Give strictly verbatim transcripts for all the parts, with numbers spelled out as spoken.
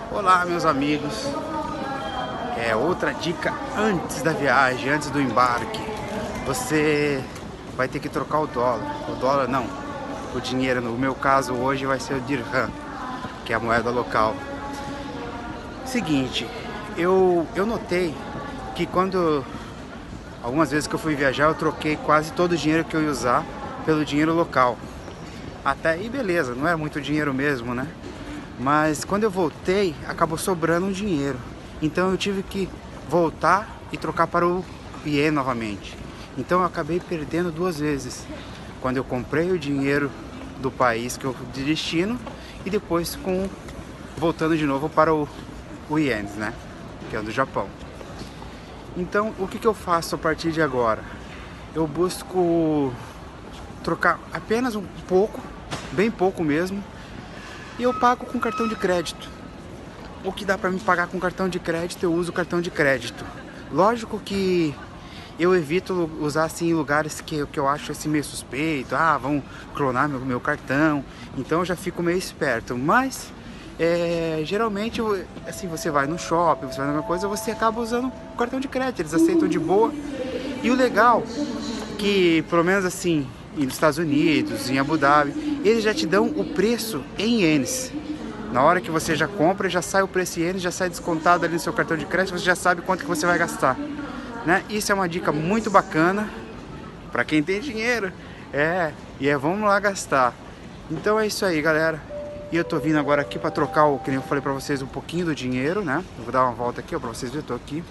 Olá, meus amigos. É outra dica antes da viagem, antes do embarque. Você vai ter que trocar o dólar. O dólar não, o dinheiro. No meu caso hoje vai ser o dirham, que é a moeda local. Seguinte, eu, eu notei que quando algumas vezes que eu fui viajar eu troquei quase todo o dinheiro que eu ia usar pelo dinheiro local. Até aí beleza, não é muito dinheiro mesmo, né? Mas quando eu voltei, acabou sobrando um dinheiro. Então eu tive que voltar e trocar para o iene novamente. Então eu acabei perdendo duas vezes. Quando eu comprei o dinheiro do país que eu de destino e depois com voltando de novo para o, o ienes, né? Que é o do Japão. Então o que, que eu faço a partir de agora? Eu busco trocar apenas um pouco, bem pouco mesmo, e eu pago com cartão de crédito. O que dá para me pagar com cartão de crédito, eu uso cartão de crédito. Lógico que eu evito usar assim em lugares que, que eu acho assim meio suspeito. Ah, vão clonar meu, meu cartão. Então eu já fico meio esperto. Mas é, geralmente assim, você vai no shopping, você vai alguma coisa, você acaba usando o cartão de crédito. Eles aceitam de boa. E o legal que, pelo menos assim, nos Estados Unidos, em Abu Dhabi, eles já te dão o preço em ienes. Na hora que você já compra, já sai o preço em ienes, já sai descontado ali no seu cartão de crédito, você já sabe quanto que você vai gastar, né? Isso é uma dica muito bacana para quem tem dinheiro. É, e é, vamos lá gastar. Então é isso aí, galera. E eu tô vindo agora aqui para trocar o, que nem eu falei para vocês, um pouquinho do dinheiro, né? Eu vou dar uma volta aqui, ó, para vocês verem, eu tô aqui.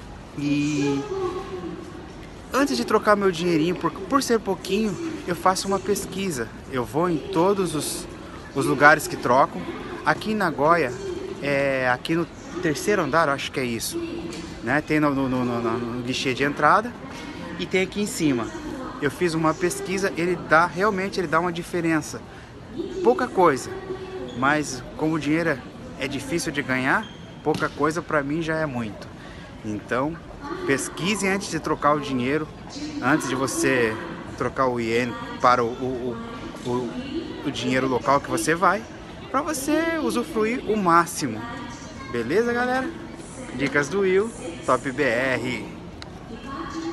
E antes de trocar meu dinheirinho, por, por ser pouquinho, eu faço uma pesquisa. Eu vou em todos os, os lugares que trocam. Aqui em Nagoya, é, aqui no terceiro andar, eu acho que é isso, né? Tem no, no, no, no, no guichê de entrada e tem aqui em cima. Eu fiz uma pesquisa, ele dá, realmente ele dá uma diferença. Pouca coisa, mas como o dinheiro é difícil de ganhar, pouca coisa para mim já é muito. Então, pesquise antes de trocar o dinheiro, antes de você trocar o iene para o, o, o, o dinheiro local que você vai, para você usufruir o máximo. Beleza, galera? Dicas do Will, Top B R.